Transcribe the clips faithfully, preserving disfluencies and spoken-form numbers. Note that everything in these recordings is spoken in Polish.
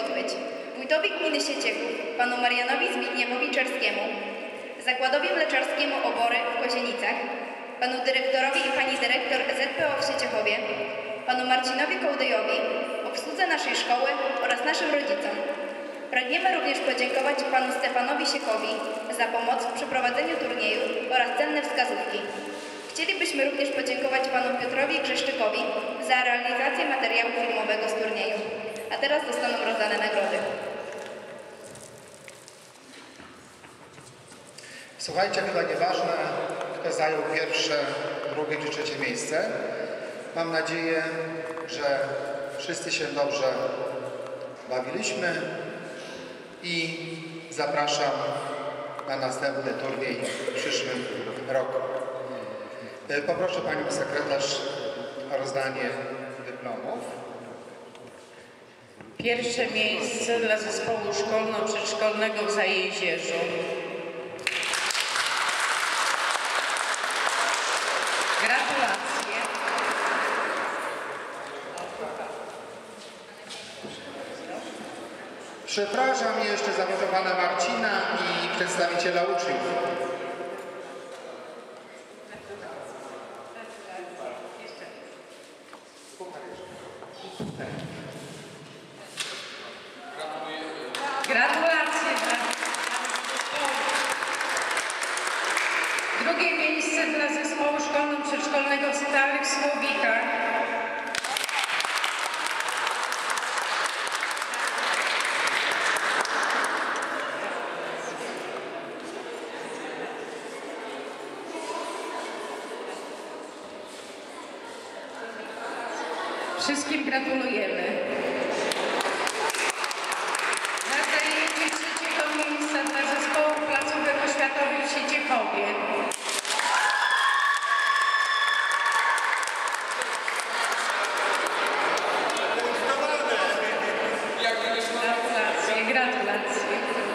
odbyć. Wójtowi gminy Sieciechów, panu Marianowi Zbigniewowi Czerskiemu, Zakładowi Mleczarskiemu Obory w Kozienicach, panu dyrektorowi i pani dyrektor Z P O w Sieciechowie, panu Marcinowi Kołdyjowi, obsłudze naszej szkoły oraz naszym rodzicom. Pragniemy również podziękować panu Stefanowi Siekowi za pomoc w przeprowadzeniu turnieju oraz cenne wskazówki. Chcielibyśmy również podziękować panu Piotrowi Grzeszczykowi za realizację materiału filmowego z turnieju. A teraz zostaną rozdane nagrody. Słuchajcie, chyba nieważne, kto zajął pierwsze, drugie czy trzecie miejsce. Mam nadzieję, że wszyscy się dobrze bawiliśmy i zapraszam na następny turniej w przyszłym roku. Poproszę panią sekretarz o rozdanie dyplomów. Pierwsze miejsce dla zespołu szkolno-przedszkolnego w Zajezierzu. Gratulacje. Przepraszam jeszcze za to pana Marcina i przedstawiciela uczniów. Gratulacje. Drugie miejsce dla zespołu szkolno-przedszkolnego w Starych Słowikach. Wszystkim gratulujemy. Na zajęcie trzeciego miejsca dla zespołu placówek oświatowych w Sieciechowie. Gratulacje, gratulacje.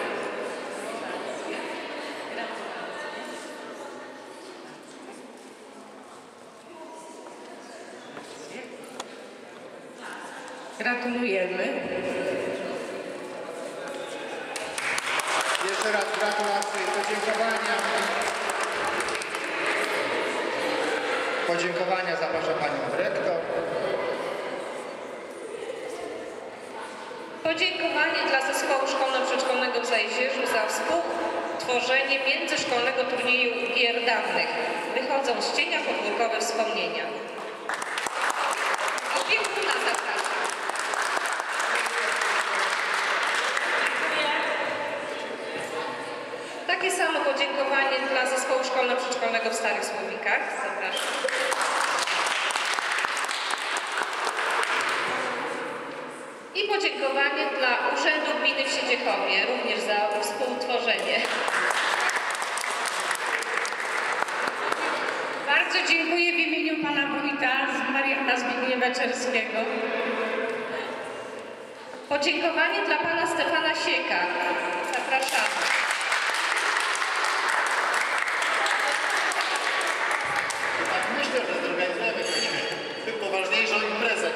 Gratulujemy. Jeszcze raz gratulacje i podziękowania. Podziękowania zapraszam panią dyrektor. Podziękowanie dla zespołu szkolno-przedszkolnego w Zajezierzu za współtworzenie międzyszkolnego turnieju gier dawnych. Wychodzą z cienia podwórkowe wspomnienia. Opiekuna zapraszam. Takie samo podziękowanie dla zespołu szkolno-przedszkolnego w Starych Słowikach. Zapraszam. I podziękowanie dla Urzędu Gminy w Sieciechowie, również za współtworzenie. Bardzo dziękuję w imieniu pana wójta Mariana Zbigniewa Czerskiego. Podziękowanie dla pana Stefana Sieka. Zapraszamy. Myślę, że zorganizujemy poważniejszą imprezę.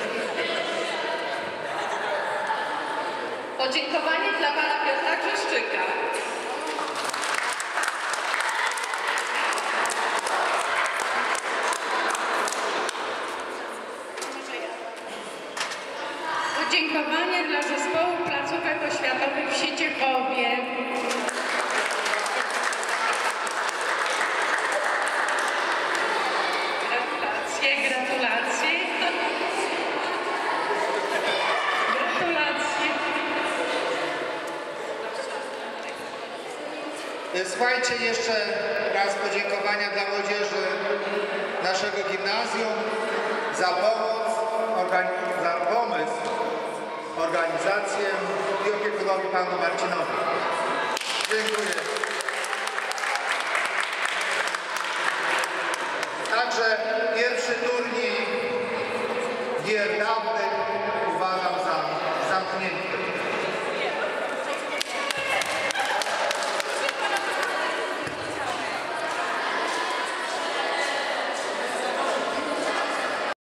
Podziękowanie dla pana Piotra Grzeszczyka. Podziękowanie dla zespołu placówek oświatowych w Sieciechowie. Gratulacje, gratulacje. Gratulacje. Słuchajcie, jeszcze raz podziękowania dla młodzieży naszego gimnazjum za pomoc, za pomysł, organizację i opiekunowi panu Marcinowi. Dziękuję. Także pierwszy turniej gier dawnych